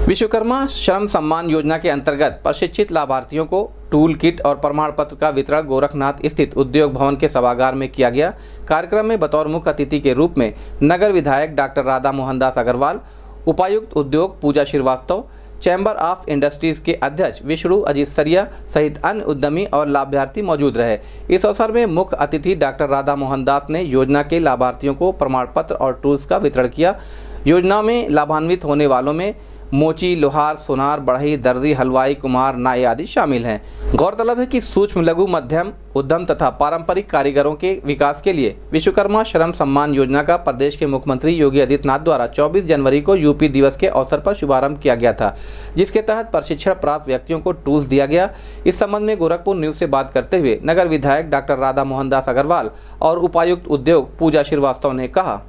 विश्वकर्मा श्रम सम्मान योजना के अंतर्गत प्रशिक्षित लाभार्थियों को टूल किट और प्रमाण पत्र का वितरण गोरखनाथ स्थित उद्योग भवन के सभागार में किया गया। कार्यक्रम में बतौर मुख्य अतिथि के रूप में नगर विधायक डॉक्टर राधा मोहन दास अग्रवाल, उपायुक्त उद्योग Puja Srivastava, chamber of industries के अध्यक्ष विष्णु अजीत सरिया सहित अन्य उद्यमी और लाभार्थी मौजूद रहे। इस अवसर में मुख्य अतिथि डॉक्टर राधा मोहन दास ने योजना के लाभार्थियों को प्रमाण पत्र और टूल्स का वितरण किया। योजना में लाभान्वित होने वालों में मोची, लोहार, सोनार, बढ़ई, दर्जी, हलवाई, कुम्हार, नाई आदि शामिल हैं। गौरतलब है कि सूक्ष्म, लघु, मध्यम उद्यम तथा पारंपरिक कारीगरों के विकास के लिए विश्वकर्मा श्रम सम्मान योजना का प्रदेश के मुख्यमंत्री योगी आदित्यनाथ द्वारा 24 जनवरी को यूपी दिवस के अवसर पर शुभारंभ किया गया था, जिसके तहत प्रशिक्षण प्राप्त व्यक्तियों को टूल्स दिया गया। इस संबंध में गोरखपुर न्यूज से बात करते हुए नगर विधायक डॉक्टर राधा मोहन दास अग्रवाल और उपायुक्त उद्योग पूजा श्रीवास्तव ने कहा,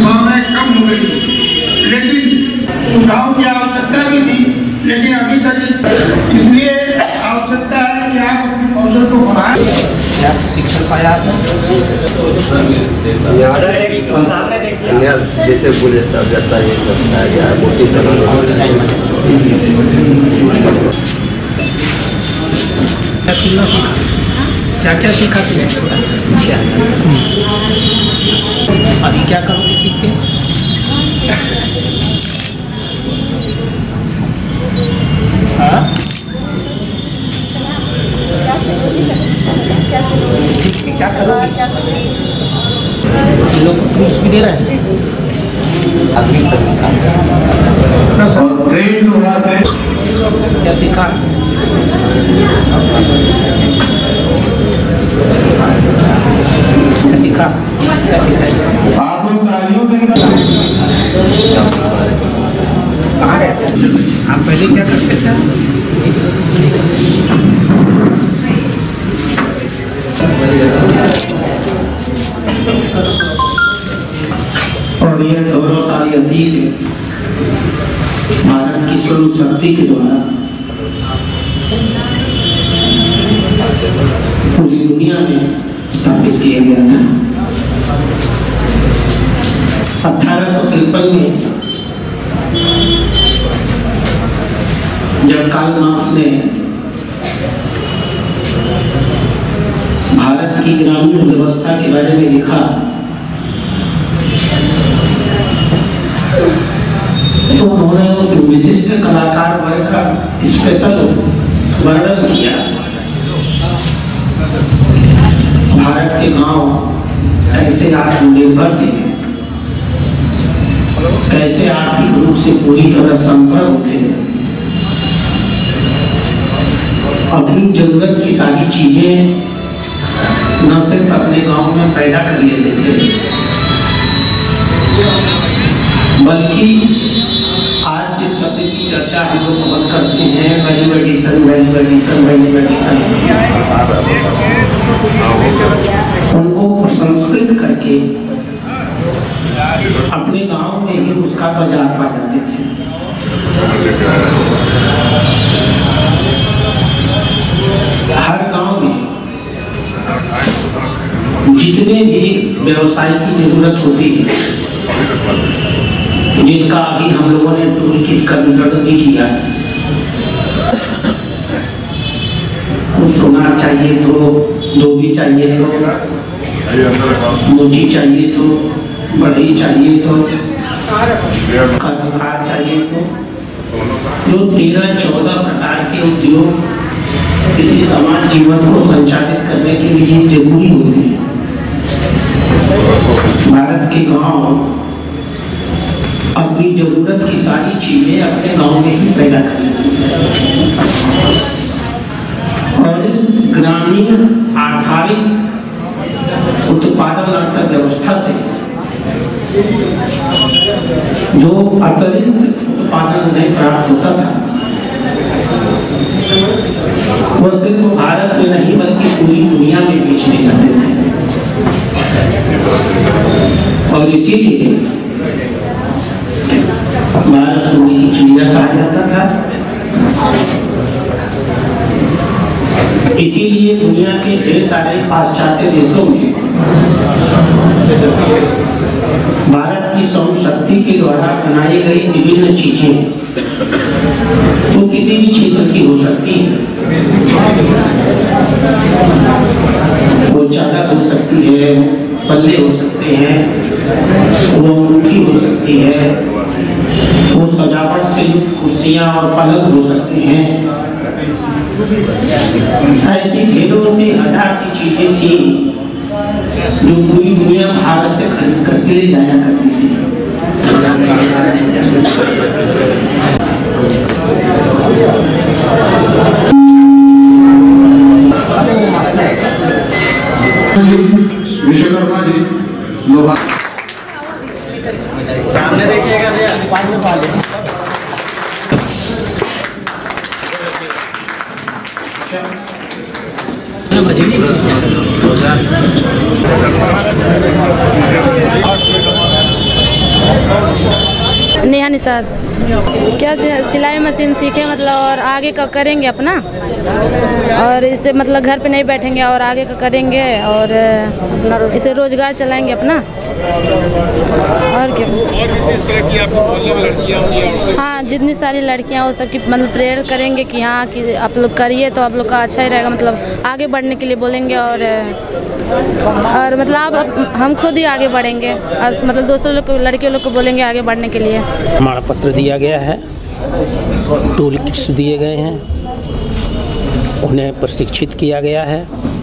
सुधारों की आवश्यकता भी थी, लेकिन अभी तक इसलिए आवश्यकता है कि आप अपने कौशल को बढ़ाएं। शिक्षण पाया जैसे बोले तब जाता है क्या सीखा अभी क्या करोगे सीख के? क्या करोगे? लोग टूल्स भी दे रहे हैं। क्या सीखा? क्या सीखा? क्या सीखा? आप पहले क्या करते थे? और यह गौरवशाली अतीत भारत की स्वरूप शक्ति के द्वारा पूरी दुनिया में स्थापित किया गया था। 1853 में जब कार्ल मार्क्स ने भारत की ग्रामीण व्यवस्था के बारे में लिखा, तो उन्होंने उस विशिष्ट कलाकार वर्ग का स्पेशल वर्णन किया। भारत के गांव कैसे आत्मनिर्भर थे, कैसे आर्थिक रूप से पूरी तरह संपन्न थे, अपनी जरूरत की सारी चीजें न सिर्फ अपने गांव में पैदा कर लेते थे, बल्कि आज जिस शब्द की चर्चा हम लोग बहुत करते हैं, वैल्यू एडिशन, उनको संस्कृत करके अपने गांव में ही उसका बाजार पा जाते थे। हर गांव में जितने भी व्यवसाय की जरूरत होती है, जिनका अभी हम लोगों ने टूल किट का वितरण भी किया, कुछ सोनार चाहिए तो, धोबी चाहिए तो, मोची चाहिए तो, बढ़ई चाहिए तो, कर्मकार चाहिए तो, जो 13-14 प्रकार के उद्योग किसी समाज जीवन को संचालित करने के लिए जरूरी होते हैं। भारत के गांव अपनी जरूरत की सारी चीजें अपने गांव में ही पैदा कर लेते हैं, और इस ग्रामीण आधारित उत्पादन अर्थव्यवस्था से जो अतिरिक्त उत्पादन नहीं प्राप्त होता था, वह सिर्फ भारत में नहीं बल्कि पूरी दुनिया में बेचने जाते थे। और इसीलिए भारत सोने की चिड़िया कहा जाता था। इसीलिए दुनिया के ढेर सारे पाश्चात्य देशों में भारत की श्रम शक्ति के द्वारा बनाई गई विभिन्न चीजें किसी भी क्षेत्र की हो सकती है। वो चादर हो सकती है, पल्ले हो सकते हैं, वो अंगूठी हो सकती है, वो सजावट से युक्त कुर्सियां और पलंग हो सकते हैं। ऐसी ढेरों से हजार सी चीजें थी जो पूरी दुनिया भारत से खरीद करके ले जाया करती थी। विश्वकर्मा जी लोहा नेहा निषाद। क्या सिलाई मशीन सीखे मतलब और आगे का करेंगे अपना, और इससे मतलब घर पे नहीं बैठेंगे और आगे का करेंगे और इसे रोजगार चलाएंगे अपना। और क्या, और इस तरह की आपको मोहल्ले में लड़कियां होंगी? हाँ, जितनी सारी लड़कियां वो सबकी मतलब प्रेयर करेंगे कि हाँ कि आप लोग करिए तो आप लोग का अच्छा ही रहेगा, मतलब आगे बढ़ने के लिए बोलेंगे। और मतलब हम खुद ही आगे बढ़ेंगे और मतलब दूसरे लोग को, लड़कियों लोग को बोलेंगे आगे बढ़ने के लिए। हमारा पत्र दिया गया है, टूल किट्स दिए गए हैं, उन्हें प्रशिक्षित किया गया है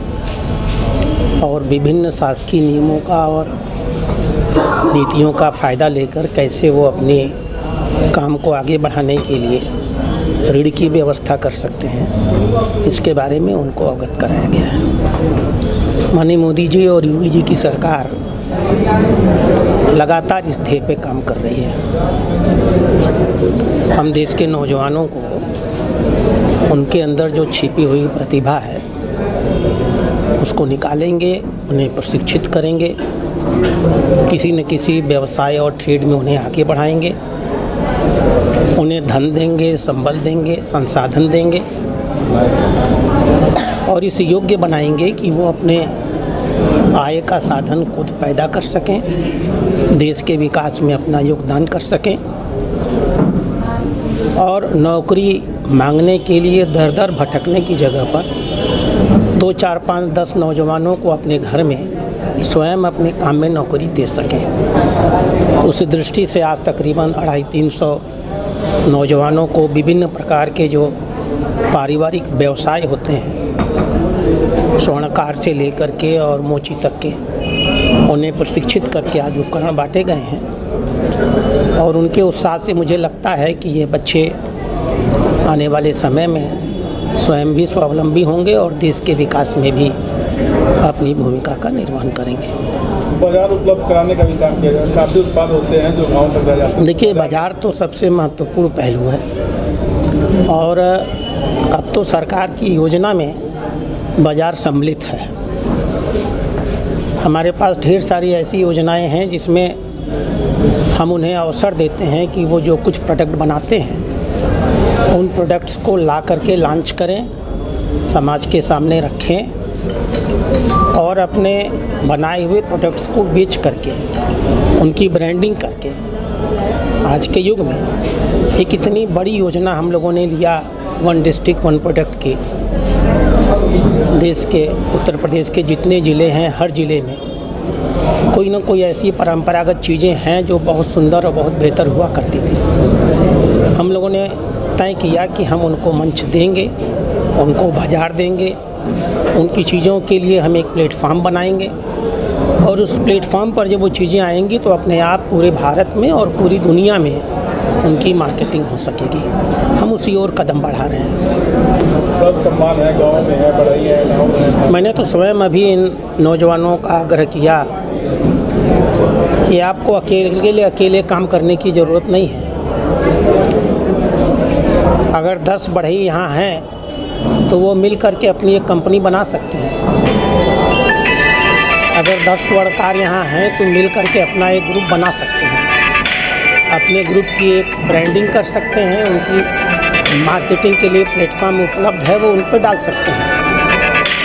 और विभिन्न शासकीय नियमों का और नीतियों का फ़ायदा लेकर कैसे वो अपने काम को आगे बढ़ाने के लिए ऋण की व्यवस्था कर सकते हैं, इसके बारे में उनको अवगत कराया गया है। माननीय मोदी जी और योगी जी की सरकार लगातार इस ध्येय पे काम कर रही है। हम देश के नौजवानों को उनके अंदर जो छिपी हुई प्रतिभा है उसको निकालेंगे, उन्हें प्रशिक्षित करेंगे, किसी न किसी व्यवसाय और ट्रेड में उन्हें आगे बढ़ाएंगे, उन्हें धन देंगे, संबल देंगे, संसाधन देंगे और इस योग्य बनाएंगे कि वो अपने आय का साधन खुद पैदा कर सकें, देश के विकास में अपना योगदान कर सकें और नौकरी मांगने के लिए दर दर भटकने की जगह पर 2, 4, 5, 10 नौजवानों को अपने घर में स्वयं अपने काम में नौकरी दे सकें। उस दृष्टि से आज तकरीबन 250-300 नौजवानों को विभिन्न प्रकार के जो पारिवारिक व्यवसाय होते हैं, स्वर्णकार से लेकर के और मोची तक के, उन्हें प्रशिक्षित करके आज उपकरण बांटे गए हैं और उनके उत्साह से मुझे लगता है कि ये बच्चे आने वाले समय में स्वयं भी स्वावलंबी होंगे और देश के विकास में भी अपनी भूमिका का निर्वहन करेंगे। बाजार उपलब्ध कराने का भी काम किया जाए, काफ़ी उत्पाद होते हैं जो गाँव तक जाते हैं। देखिए, बाजार तो सबसे महत्वपूर्ण पहलू है और अब तो सरकार की योजना में बाजार सम्मिलित है। हमारे पास ढेर सारी ऐसी योजनाएं हैं जिसमें हम उन्हें अवसर देते हैं कि वो जो कुछ प्रोडक्ट बनाते हैं उन प्रोडक्ट्स को ला करके लॉन्च करें, समाज के सामने रखें और अपने बनाए हुए प्रोडक्ट्स को बेच करके उनकी ब्रांडिंग करके आज के युग में एक इतनी बड़ी योजना हम लोगों ने लिया, 1 डिस्ट्रिक्ट 1 प्रोडक्ट की। देश के उत्तर प्रदेश के जितने ज़िले हैं, हर ज़िले में कोई ना कोई ऐसी परंपरागत चीज़ें हैं जो बहुत सुंदर और बहुत बेहतर हुआ करती थी। हम लोगों ने तय किया कि हम उनको मंच देंगे, उनको बाजार देंगे, उनकी चीज़ों के लिए हम एक प्लेटफॉर्म बनाएंगे और उस प्लेटफॉर्म पर जब वो चीज़ें आएंगी तो अपने आप पूरे भारत में और पूरी दुनिया में उनकी मार्केटिंग हो सकेगी। हम उसी ओर कदम बढ़ा रहे हैं। सब सम्मान है, गाँव में है, बढ़ाई है, गाँव में है। मैंने तो स्वयं अभी इन नौजवानों का आग्रह किया कि आपको अकेले काम करने की ज़रूरत नहीं है। अगर 10 बढ़ई यहाँ हैं तो वो मिल करके अपनी एक कंपनी बना सकते हैं। अगर 10 स्वर्णकार यहाँ हैं तो मिल करके अपना एक ग्रुप बना सकते हैं, अपने ग्रुप की एक ब्रांडिंग कर सकते हैं, उनकी मार्केटिंग के लिए प्लेटफॉर्म उपलब्ध है वो उन पर डाल सकते हैं।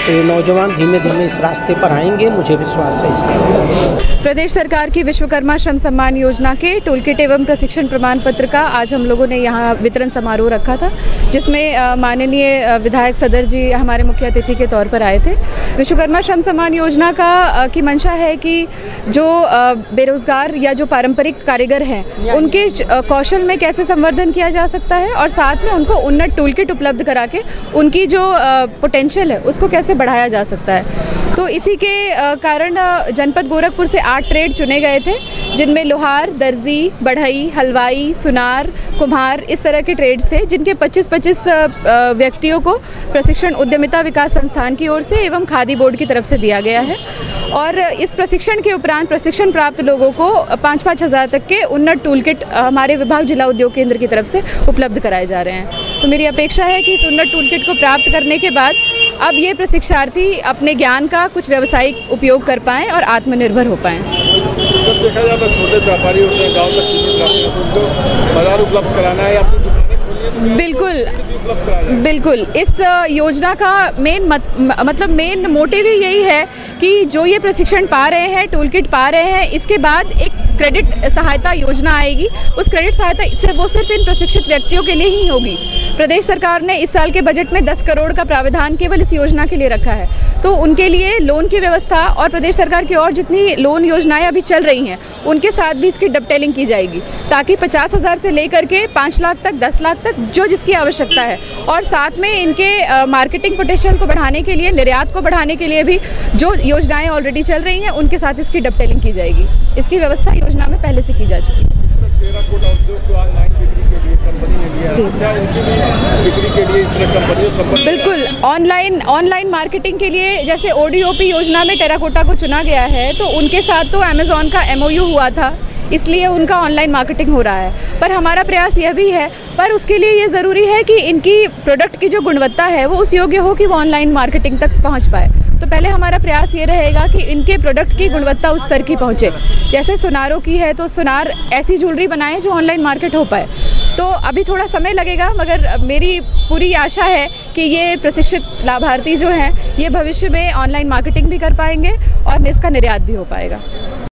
तो ये नौजवान धीमे धीमे इस रास्ते पर आएंगे, मुझे विश्वास है इसका। प्रदेश सरकार की विश्वकर्मा श्रम सम्मान योजना के टूल किट एवं प्रशिक्षण प्रमाण पत्र का आज हम लोगों ने यहाँ वितरण समारोह रखा था, जिसमें माननीय विधायक सदर जी हमारे मुख्य अतिथि के तौर पर आए थे। विश्वकर्मा श्रम सम्मान योजना की मंशा है कि जो बेरोजगार या जो पारंपरिक कारीगर हैं उनके कौशल में कैसे संवर्धन किया जा सकता है और साथ में उनको उन्नत टूल किट उपलब्ध करा के उनकी जो पोटेंशियल है उसको कैसे बढ़ाया जा सकता है। तो इसी के कारण जनपद गोरखपुर से 8 ट्रेड चुने गए थे, जिनमें लोहार, दर्जी, बढ़ई, हलवाई, सुनार, कुम्हार इस तरह के ट्रेड्स थे, जिनके 25-25 व्यक्तियों को प्रशिक्षण उद्यमिता विकास संस्थान की ओर से एवं खादी बोर्ड की तरफ से दिया गया है। और इस प्रशिक्षण के उपरांत प्रशिक्षण प्राप्त लोगों को 5-5 हज़ार तक के उन्नत टूल किट हमारे विभाग जिला उद्योग केंद्र की तरफ से उपलब्ध कराए जा रहे हैं। तो मेरी अपेक्षा है कि इस उन्नत टूल किट को प्राप्त करने के बाद अब ये प्रशिक्षार्थी अपने ज्ञान का कुछ व्यावसायिक उपयोग कर पाएँ और आत्मनिर्भर हो पाएँ। जब देखा जाए तो छोटे व्यापारी होते हैं, गाँव तक सीमित उनको बाजार उपलब्ध कराना है, अपनी दुकानें खोलनी है, बिल्कुल इस योजना का मेन मोटिव ही यही है कि जो ये प्रशिक्षण पा रहे हैं, टूल किट पा रहे हैं, इसके बाद एक क्रेडिट सहायता योजना आएगी। उस क्रेडिट सहायता वो सिर्फ इन प्रशिक्षित व्यक्तियों के लिए ही होगी। प्रदेश सरकार ने इस साल के बजट में 10 करोड़ का प्रावधान केवल इस योजना के लिए रखा है, तो उनके लिए लोन की व्यवस्था और प्रदेश सरकार की और जितनी लोन योजनाएं अभी चल रही हैं उनके साथ भी इसकी डबटेलिंग की जाएगी, ताकि 50 हज़ार से लेकर के 5 लाख तक, 10 लाख तक जो जिसकी आवश्यकता है, और साथ में इनके मार्केटिंग पोटेंशियल को बढ़ाने के लिए, निर्यात को बढ़ाने के लिए भी जो योजनाएं ऑलरेडी चल रही हैं उनके साथ इसकी डबटेलिंग की जाएगी। इसकी व्यवस्था योजना में पहले से की जा चुकी है। बिल्कुल ऑनलाइन मार्केटिंग के लिए जैसे ODOP योजना में टेराकोटा को चुना गया है, तो उनके साथ तो अमेज़ॉन का MOU हुआ था, इसलिए उनका ऑनलाइन मार्केटिंग हो रहा है। पर हमारा प्रयास यह भी है, पर उसके लिए ये ज़रूरी है कि इनकी प्रोडक्ट की जो गुणवत्ता है वो उस योग्य हो कि वो ऑनलाइन मार्केटिंग तक पहुंच पाए। तो पहले हमारा प्रयास ये रहेगा कि इनके प्रोडक्ट की गुणवत्ता उस स्तर की पहुंचे। जैसे सुनारों की है तो सुनार ऐसी ज्वेलरी बनाए जो ऑनलाइन मार्केट हो पाए। तो अभी थोड़ा समय लगेगा, मगर मेरी पूरी आशा है कि ये प्रशिक्षित लाभार्थी जो हैं ये भविष्य में ऑनलाइन मार्केटिंग भी कर पाएंगे और इसका निर्यात भी हो पाएगा।